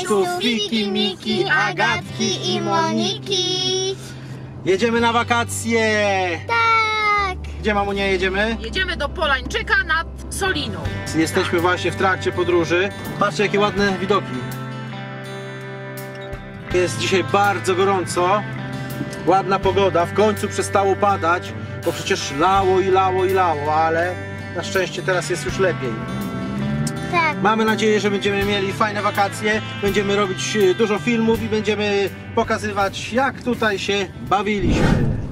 ziomeczków Wiki, Miki, Agatki i Moniki. Jedziemy na wakacje! Tak! Gdzie, mamunia, jedziemy? Jedziemy do Polańczyka nad Soliną. Jesteśmy właśnie w trakcie podróży. Patrzcie, jakie ładne widoki. Jest dzisiaj bardzo gorąco. Ładna pogoda, w końcu przestało padać, bo przecież lało i lało i lało, ale na szczęście teraz jest już lepiej. Tak. Mamy nadzieję, że będziemy mieli fajne wakacje, będziemy robić dużo filmów i będziemy pokazywać, jak tutaj się bawiliśmy.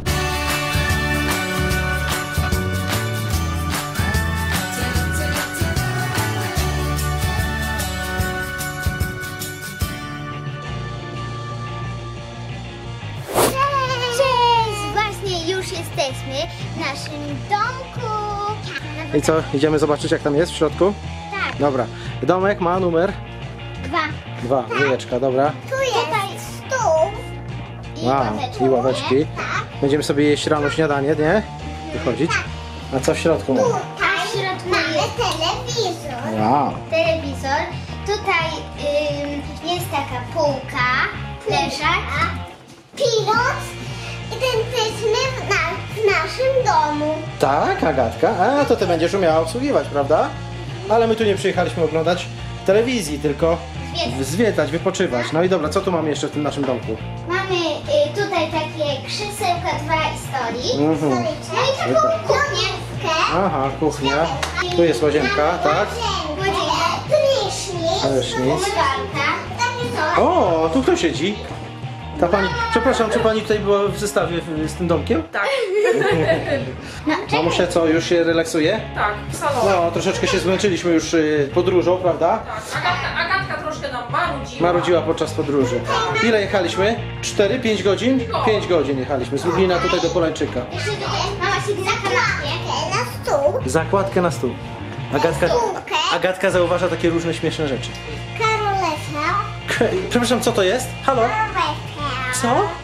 Cześć! Właśnie już jesteśmy w naszym domku. I co, idziemy zobaczyć, jak tam jest w środku? Tak. Dobra, domek ma numer 2. 2, dwójeczka, dobra. Tu jest stół i ławeczki. Tak. Będziemy sobie jeść rano śniadanie, nie? Wychodzić. A co w środku mamy? A w środku mamy telewizor. Wow. Telewizor. Tutaj jest taka półka, leżak, pilot i ten jesteśmy w naszym domu. Tak, Agatka? A, to ty będziesz umiała obsługiwać, prawda? Ale my tu nie przyjechaliśmy oglądać telewizji, tylko zwiedzać, wypoczywać. No i dobra, co tu mamy jeszcze w tym naszym domku? Mamy tutaj takie krzesełka 2 i stolik. Mhm. No i taką kuchnię. Aha, kuchnia. Tu jest łazienka, tak? Prysznic. Umywalka. O, tu kto siedzi? Ta pani, przepraszam, czy pani tutaj była w zestawie z tym domkiem? Tak, Mamusia, co, już się relaksuje? tak, w salonie. No, troszeczkę się zmęczyliśmy już podróżą, prawda? Tak, Agatka troszkę nam marudziła. Marudziła podczas podróży. Ile jechaliśmy? 4-5 godzin? 5 godzin jechaliśmy z Lublina tutaj do Polańczyka. Jeszcze tutaj mama siedzi na kanapie. Na stół. Zakładkę na stół. Agatka zauważa takie różne śmieszne rzeczy. Karoleta. Przepraszam, co to jest? Halo? Co?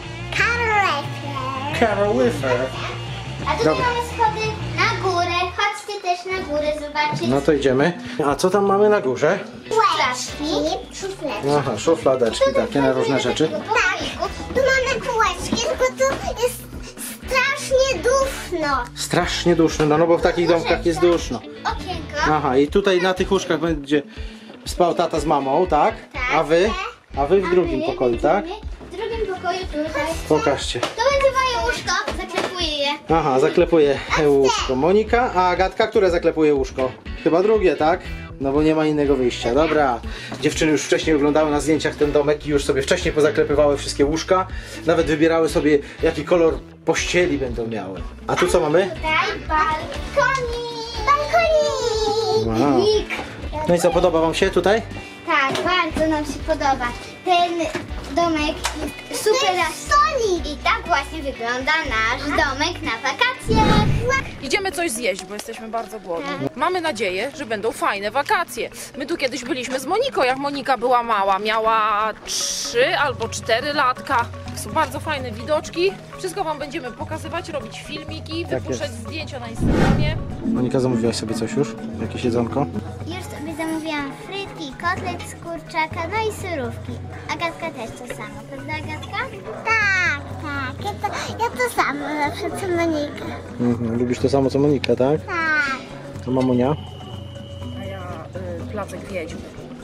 Karoleta. Carol Whiffer. A tutaj Dobra. mamy schody na górę. Chodźcie też na górę zobaczyć. No to idziemy. A co tam mamy na górze? Półeczki. Szufladki. Aha, szufladeczki takie na różne rzeczy. Tak. Tu mamy półeczki, tylko tu jest strasznie duszno. Strasznie duszno, no bo w takich domkach jest duszno. Okienko. Aha, i tutaj na tych łóżkach będzie spał tata z mamą, tak? A wy? A wy w drugim pokoju, tak? W drugim pokoju tutaj. Pokażcie. To będzie moje łóżko. Zaklepuję je. Aha, zaklepuje łóżko Monika, a Agatka, które zaklepuje łóżko? Chyba drugie, tak? No bo nie ma innego wyjścia. Dobra, dziewczyny już wcześniej oglądały na zdjęciach ten domek i już sobie wcześniej pozaklepywały wszystkie łóżka. Nawet wybierały sobie, jaki kolor pościeli będą miały. A tu co mamy? Tutaj balkonik. Balkonik. Wow. No i co, podoba wam się tutaj? Tak, bardzo nam się podoba. Ten domek jest super stolik. I tak właśnie wygląda nasz domek na wakacjach. Idziemy coś zjeść, bo jesteśmy bardzo głodni. Mamy nadzieję, że będą fajne wakacje. My tu kiedyś byliśmy z Moniką, jak Monika była mała. Miała 3 albo 4 latka. Są bardzo fajne widoczki. Wszystko wam będziemy pokazywać, robić filmiki, wypuszczać zdjęcia na Instagramie. Monika, zamówiłaś sobie coś już? Jakieś jedzonko? Już sobie zamówiłam frytki, kotlet z kurczaka, no i surówki. Agatka też to samo, prawda Agatka? Tak, tak. Ja to samo zawsze co Monika. Lubisz to samo co Monika, tak? Tak. To mamunia? A ja placek wiedźmy.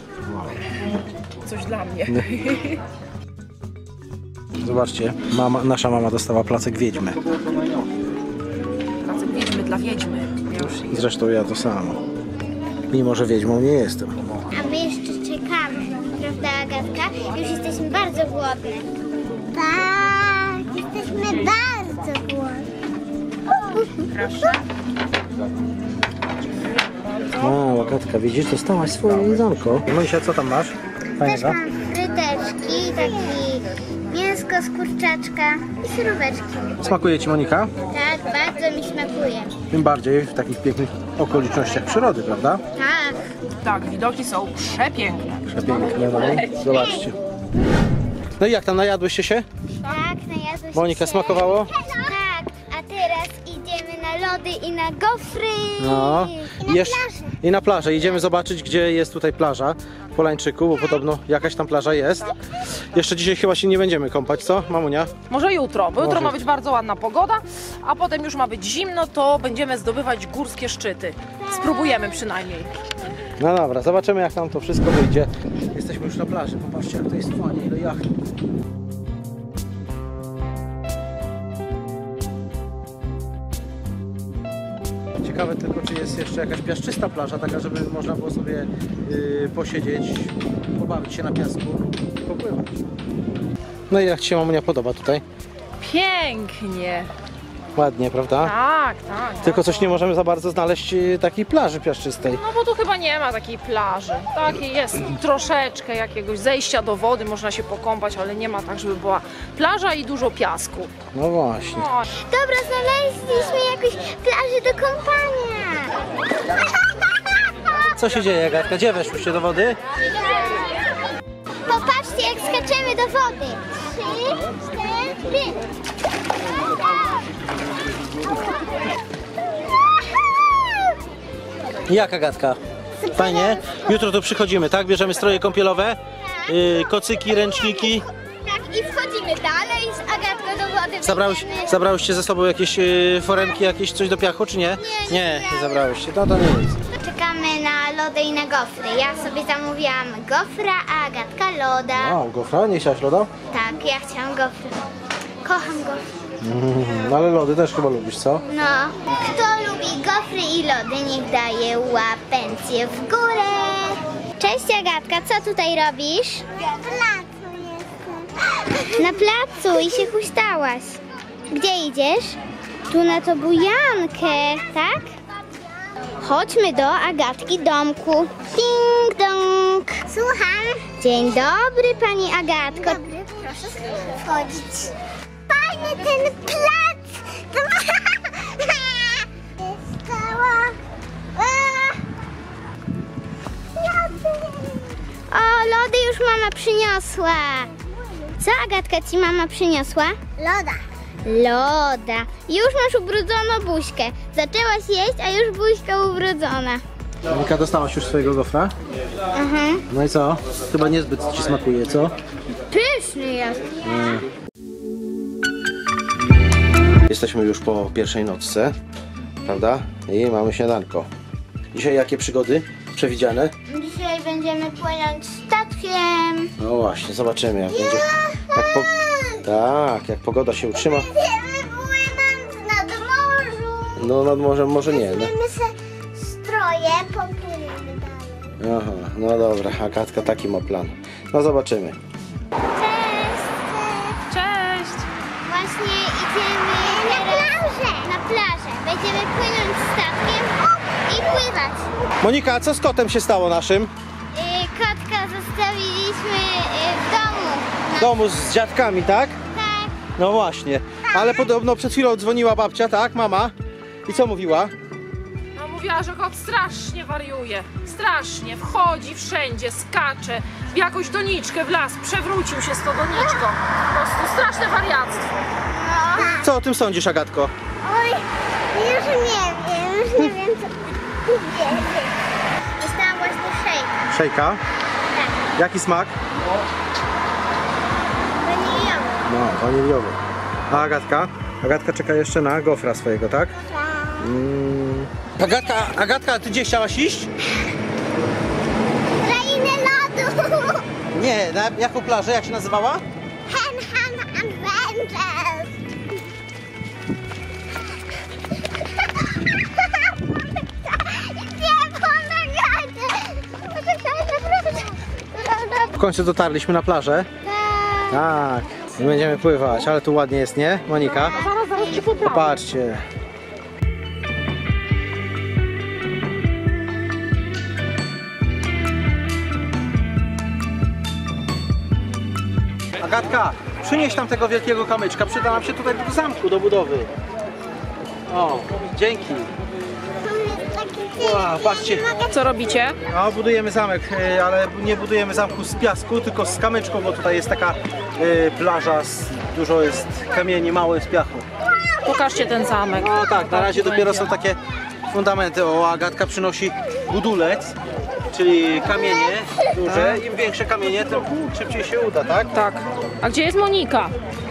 Coś dla mnie. Zobaczcie, nasza mama dostała placek wiedźmy. Placek wiedźmy dla wiedźmy. Zresztą ja to samo. Mimo że wiedźmą nie jestem. A my jeszcze czekamy, prawda Agatka? Już jesteśmy bardzo głodne. Tak, jesteśmy bardzo głodne. Proszę. A, Agatka, widzisz, dostałaś swoje jedzonko. Monisia, co tam masz? Też Fajnego? mam fryteczki, taki mięsko z kurczaczka i suróweczki. Smakuje ci, Monika? Tak, bardzo mi smakuje. Tym bardziej w takich pięknych okolicznościach przyrody, prawda? Tak. Tak, widoki są przepiękne. Przepiękne, no. Zobaczcie. No i jak tam, najadłyście się? Tak, najadłyśmy Monika, się. smakowało? Tak, a teraz idziemy na lody i na gofry. No. I na plażę. Idziemy zobaczyć, gdzie jest tutaj plaża w Polańczyku, bo podobno jakaś tam plaża jest. Jeszcze dzisiaj chyba się nie będziemy kąpać, co, mamunia? Może jutro, bo jutro Może. ma być bardzo ładna pogoda, a potem już ma być zimno, to będziemy zdobywać górskie szczyty. Spróbujemy przynajmniej. No dobra, zobaczymy, jak nam to wszystko wyjdzie. Jesteśmy już na plaży, popatrzcie, jak to jest fajnie, ile jachtów. Ciekawe tylko, czy jest jeszcze jakaś piaszczysta plaża, taka, żeby można było sobie posiedzieć, pobawić się na piasku i popływać. No i jak Ci się, mamunia, podoba tutaj? Pięknie. Ładnie, prawda? Tak. Tylko coś nie możemy za bardzo znaleźć takiej plaży piaszczystej. No bo tu chyba nie ma takiej plaży. Takiej jest troszeczkę jakiegoś zejścia do wody, można się pokąpać, ale nie ma tak, żeby była plaża i dużo piasku. No właśnie. No, Dobra, znaleźliśmy jakąś plażę do kąpania. Co się dzieje, Agatka? Gdzie weszłyście do wody? Popatrzcie, jak skaczemy do wody. 3, 4. Jak, Agatka? Fajnie? Jutro tu przychodzimy, tak? Bierzemy stroje kąpielowe, kocyki, ręczniki. Tak, i wchodzimy dalej z Agatką do wody. Zabrałyście ze sobą jakieś foremki, jakieś coś do piachu, czy nie? Nie zabrałyście. No to nic. Czekamy na lody i na gofry. Ja sobie zamówiłam gofra, a Agatka loda. O, gofra? Nie chciałaś loda? Tak, ja chciałam gofry. Kocham gofry. No ale lody też chyba lubisz, co? No, kto lubi gofry i lody, niech daje łapencję w górę. Cześć Agatka, co tutaj robisz? Na placu jestem. Na placu i się huśtałaś. Gdzie idziesz? Tu na to bujankę, tak? Chodźmy do Agatki domku. Ding dong. Słucham. Dzień dobry, pani Agatko. Dzień dobry, proszę wchodzić. Fajny ten plac. Jest cała... O, lody już mama przyniosła. Co Agatka ci mama przyniosła? Loda. Loda. Już masz ubrudzoną buźkę. Zaczęłaś jeść, a już buźka ubrudzona. Monika, dostałaś już swojego gofra? No i co? Chyba niezbyt Ci smakuje, co? Pyszny jest. Jesteśmy już po pierwszej nocce, prawda? I mamy śniadanko. Dzisiaj jakie przygody przewidziane? Dzisiaj będziemy płynąć statkiem. No właśnie, zobaczymy jak będzie. Jak pogoda się utrzyma. Będziemy płynąć nad morzu. No nad morzem może nie. No. Weźmiemy se stroje, popłyniemy dalej. Aha, no dobra, Agatka taki ma plan. No zobaczymy. Cześć. cześć. Właśnie idziemy na plażę. Będziemy płynąć statkiem i pływać. Monika, a co z kotem się stało naszym? Kotka zostawiliśmy w domu. W domu z dziadkami, tak? Tak. No właśnie. Ale podobno przed chwilą dzwoniła babcia, tak? Mama? I co mówiła? No mówiła, że kot strasznie wariuje. Strasznie. Wchodzi wszędzie, skacze. W jakąś doniczkę w las. Przewrócił się z tą doniczką. Po prostu straszne wariactwo. Co o tym sądzisz, Agatko? Oj, już nie wiem co. Dostałam właśnie szejka. Szejka? Tak, Jaki smak? waniliowy. No, waniliowy. A Agatka? Agatka czeka jeszcze na gofra swojego, tak? Agatka, ty gdzie chciałaś iść? Krainę lodu. Nie, na jaką plażę? Jak się nazywała? Hen Adventures. Nie pomagajcie. W końcu dotarliśmy na plażę. Tak. I będziemy pływać, ale tu ładnie jest, nie, Monika? Zaraz ci poprawię. Popatrzcie. Agatka, przynieś tam tego wielkiego kamyczka, przyda nam się tutaj do zamku, do budowy. O, dzięki. Wow, patrzcie. Co robicie? No, budujemy zamek, ale nie budujemy zamku z piasku, tylko z kamyczką, bo tutaj jest taka plaża, dużo jest kamieni, mało jest piachu. Pokażcie ten zamek. No tak, na razie dopiero są takie fundamenty. O, Agatka przynosi budulec, czyli kamienie duże. Im większe kamienie, tym szybciej się uda, tak? Tak. A gdzie jest Monika?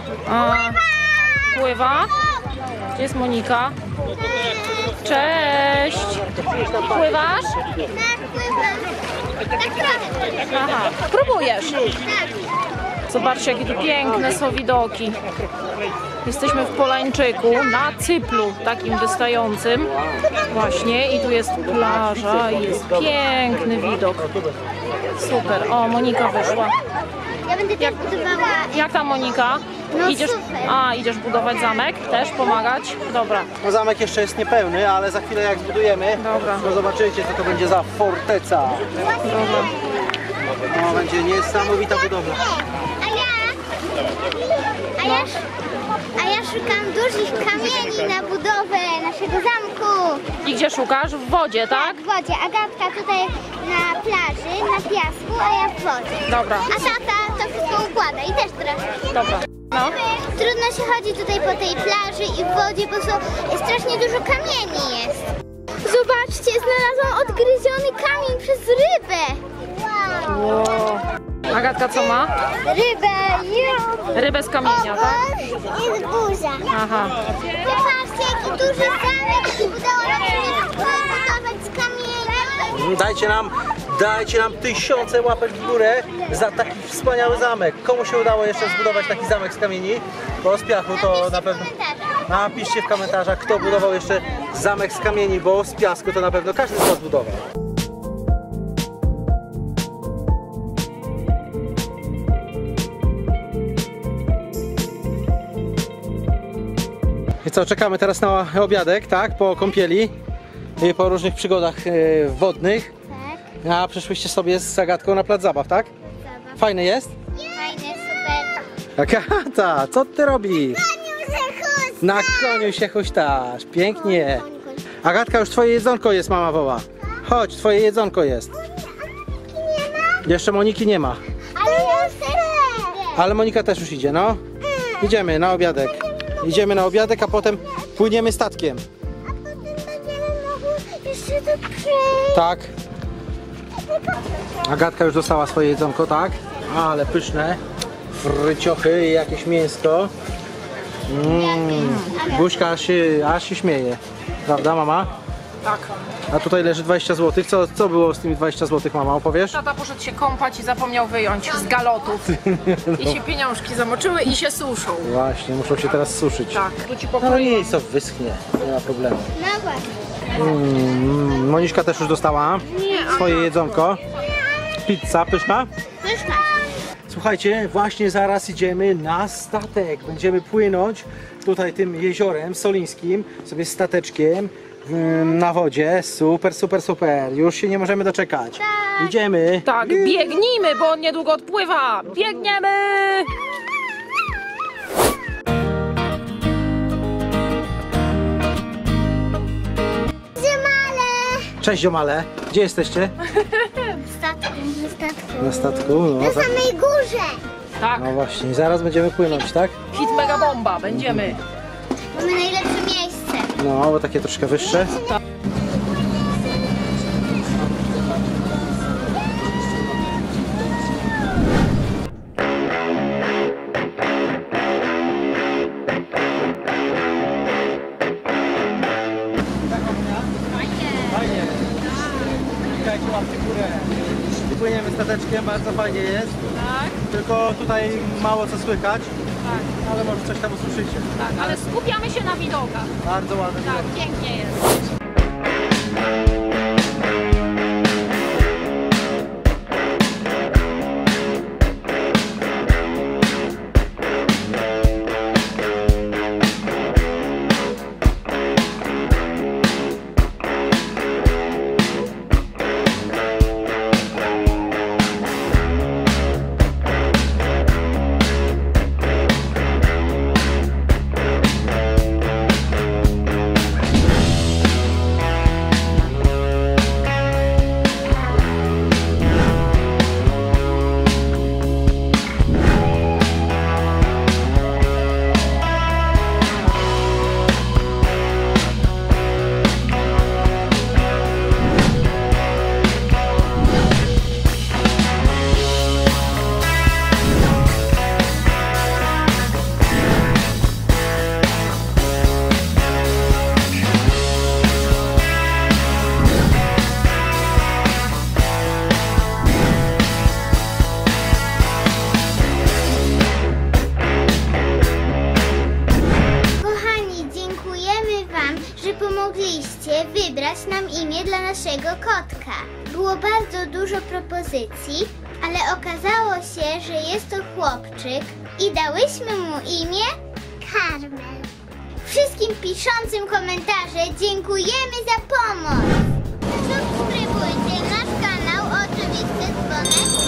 Pływa? Gdzie jest Monika? Cześć! Pływasz? Tak, pływam. Tak trochę. Aha, próbujesz. Tak. Zobaczcie, jakie tu piękne są widoki. Jesteśmy w Polańczyku, na cyplu takim wystającym. Właśnie, i tu jest plaża i jest piękny widok. Super. O, Monika wyszła. Ja będę też budowała. Jak tam, Monika? No Idziesz, super. idziesz budować zamek? Też pomagać? Dobra. No, zamek jeszcze jest niepełny, ale za chwilę jak zbudujemy, Dobra. to zobaczycie, co to będzie za forteca. Dobra. No, będzie niesamowita budowla. A ja szukam dużych kamieni na budowę naszego zamku. I gdzie szukasz? W wodzie, tak? W wodzie. Agatka tutaj na plaży, na piasku, a ja w wodzie. Dobra. A tata to wszystko układa i też trochę. Dobra. No. Trudno się chodzi tutaj po tej plaży i w wodzie, bo strasznie dużo kamieni jest. Zobaczcie, znalazłam odgryziony kamień przez rybę. Wow. Agatka co ma? Rybę, Rybę z kamienia, tak? jest burza. Aha. Zobaczcie, jaki duży zamek i udało nam się zbudować z kamienia. Dajcie nam 1000 łapek w górę za taki wspaniały zamek. Komu się udało jeszcze zbudować taki zamek z kamieni? Bo z piachu to na pewno... Napiszcie w komentarzach, kto budował jeszcze zamek z kamieni, bo z piasku to na pewno każdy z was budował. I co, czekamy teraz na obiadek, tak? Po kąpieli i po różnych przygodach wodnych. Tak, A przyszłyście sobie z Agatką na plac zabaw, tak? zabaw. Fajny jest? Fajne, super. Agata, co ty robisz? Na koniu się huśtasz, pięknie. Agatka, już twoje jedzonko jest, mama woła. Chodź, twoje jedzonko jest. Jeszcze Moniki nie ma. Ale ja chcę. Ale Monika też już idzie, no. Idziemy na obiadek. Idziemy na obiadek, a potem płyniemy statkiem. A potem będziemy mogły jeszcze to przejść. Tak. Agatka już dostała swoje jedzonko, tak? Ale pyszne. Fryciochy i jakieś mięsko. Buźka aż się śmieje. Prawda, mama? Tak. A tutaj leży 20 zł. Co było z tymi 20 zł, mama? Opowiesz? Tata poszedł się kąpać i zapomniał wyjąć z galotów. I się pieniążki zamoczyły i się suszą. Właśnie, muszą się teraz suszyć. Tak, tu ci No pokroję. nic, to wyschnie. Nie ma problemu. No właśnie. Moniszka też już dostała swoje jedzonko. Pizza pyszna. Pyszna. Słuchajcie, właśnie zaraz idziemy na statek. Będziemy płynąć tutaj tym jeziorem solińskim, sobie stateczkiem na wodzie. Super, super, super. Już się nie możemy doczekać. Tak. Idziemy. Tak, biegnijmy, bo on niedługo odpływa. Biegniemy! Ziemale. Cześć, ziomale. Gdzie jesteście? Na statku. Na statku. No, Na samej górze. Tak, no właśnie, zaraz będziemy płynąć, tak? hit mega bomba, będziemy. Mamy najlepsze miejsce. No, bo takie troszkę wyższe. Fajnie. Klikajcie łapki w górę. Płyniemy stateczkiem, bardzo fajnie jest. Tak, Tylko tutaj mało co słychać, tak, ale może coś tam usłyszycie. tak, ale skupiamy się na widokach. Bardzo ładny widok. Tak, pięknie jest. naszego kotka. Było bardzo dużo propozycji, ale okazało się, że jest to chłopczyk i dałyśmy mu imię Karmel. Wszystkim piszącym komentarze dziękujemy za pomoc. Subskrybujcie nasz kanał, oczywiście dzwonek